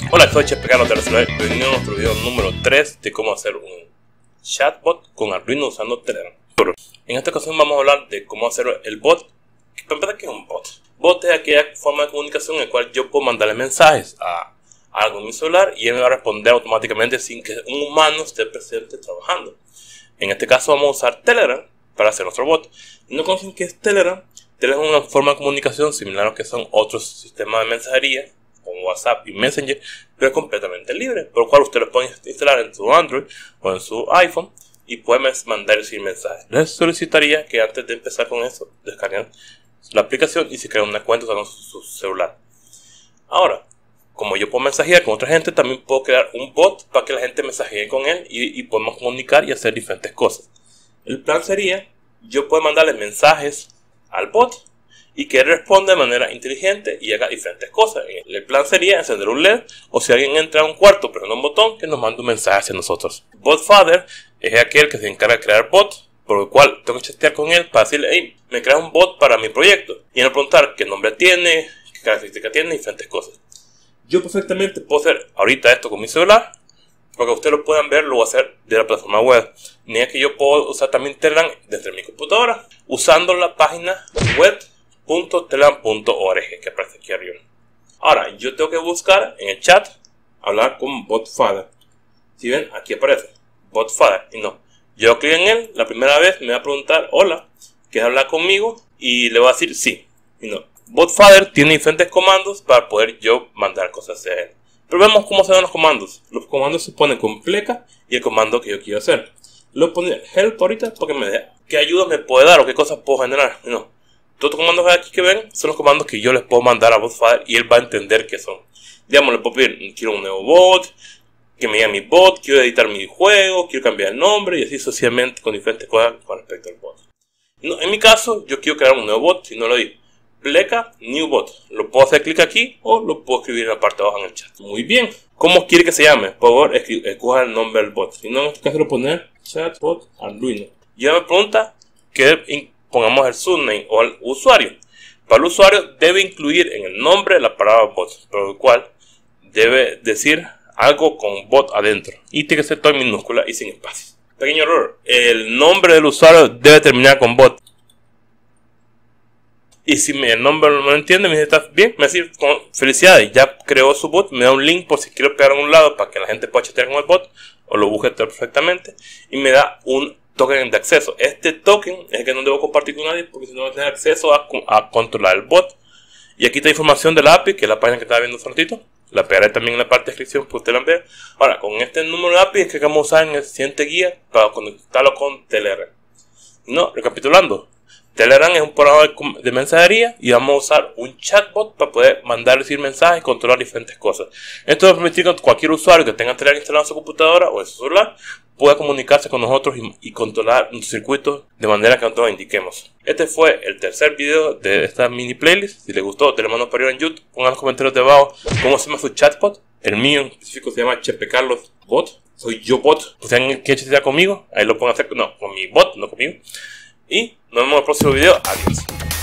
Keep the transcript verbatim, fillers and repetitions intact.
Hola, soy Chepe Carlos de Arduino. Bienvenido a nuestro video número tres de cómo hacer un chatbot con Arduino usando Telegram. En esta ocasión vamos a hablar de cómo hacer el bot. Para empezar, ¿qué es un bot? Bot es aquella forma de comunicación en la cual yo puedo mandarle mensajes a algo en mi celular y él me va a responder automáticamente sin que un humano esté presente trabajando. En este caso vamos a usar Telegram para hacer nuestro bot. ¿No conocen qué es Telegram? Telegram es una forma de comunicación similar a lo que son otros sistemas de mensajería como WhatsApp y Messenger, pero es completamente libre, por lo cual ustedes lo pueden instalar en su Android o en su iPhone y pueden mandar y recibir mensajes. Les solicitaría que antes de empezar con eso descarguen la aplicación y se creen una cuenta usando su, su celular. Ahora, como yo puedo mensajear con otra gente, también puedo crear un bot para que la gente mensajee con él y, y podemos comunicar y hacer diferentes cosas. El plan sería, yo puedo mandarle mensajes al bot y que él responda de manera inteligente y haga diferentes cosas. El plan sería encender un L E D o si alguien entra a un cuarto presiona un botón que nos mande un mensaje hacia nosotros. BotFather es aquel que se encarga de crear bots, por lo cual tengo que chatear con él para decirle, hey, me crea un bot para mi proyecto. Y él me preguntar qué nombre tiene, qué características tiene, diferentes cosas. Yo perfectamente puedo hacer ahorita esto con mi celular, para que ustedes lo puedan ver, lo voy a hacer de la plataforma web. Ni es que yo puedo usar también Telegram desde mi computadora, usando la página web punto telegram punto org que aparece aquí arriba. Ahora, yo tengo que buscar en el chat, hablar con BotFather. Si ven, aquí aparece BotFather y no. Yo clic en él, la primera vez me va a preguntar, hola, ¿quieres hablar conmigo? Y le voy a decir sí y no. BotFather tiene diferentes comandos para poder yo mandar cosas hacia él. Pero vemos cómo se dan los comandos. Los comandos se ponen con pleca y el comando que yo quiero hacer. Lo voy a poner help ahorita porque me da qué ayuda me puede dar o qué cosas puedo generar. No. Todos los comandos aquí que ven son los comandos que yo les puedo mandar a BotFather y él va a entender qué son. Digamos, le puedo pedir, quiero un nuevo bot, que me diga mi bot, quiero editar mi juego, quiero cambiar el nombre y así sucesivamente con diferentes cosas con respecto al bot. No, en mi caso, yo quiero crear un nuevo bot, si no lo digo. Pleca New Bot. Lo puedo hacer clic aquí o lo puedo escribir en la parte de abajo en el chat. Muy bien. ¿Cómo quiere que se llame? Por favor, escoja el nombre del bot. Si no, en este caso lo poner Chatbot Arduino. Y ahora me pregunta que pongamos el subname o el usuario. Para el usuario debe incluir en el nombre la palabra bot, por lo cual debe decir algo con bot adentro. Y tiene que ser todo en minúscula y sin espacio. Pequeño error. El nombre del usuario debe terminar con bot. Y si el nombre no lo entiende, me dice, ¿está bien? Me dice, felicidades, ya creó su bot. Me da un link por si quiero pegar a un lado para que la gente pueda chatear con el bot. O lo busque perfectamente. Y me da un token de acceso. Este token es el que no debo compartir con nadie porque si no voy a tener acceso a, a controlar el bot. Y aquí está información de la A P I, que es la página que estaba viendo hace un ratito. La pegaré también en la parte de descripción para que ustedes la vean. Ahora, con este número de A P I es que vamos a usar en el siguiente guía para conectarlo con Telegram. No, recapitulando. Telegram es un programa de mensajería y vamos a usar un chatbot para poder mandar y recibir mensajes y controlar diferentes cosas. Esto va a permitir que cualquier usuario que tenga Telegram instalado en su computadora o en su celular pueda comunicarse con nosotros y, y controlar nuestros circuitos de manera que nosotros indiquemos. Este fue el tercer video de esta mini playlist. Si les gustó, te lo mando para arriba en YouTube. Pongan en los comentarios de abajo cómo se llama su chatbot. El mío en específico se llama Chepe Carlos Bot. Soy yo bot. Si alguien quiere chatear conmigo, ahí lo pueden hacer. No, con mi bot, no conmigo. Y nos vemos en el próximo video. Adiós.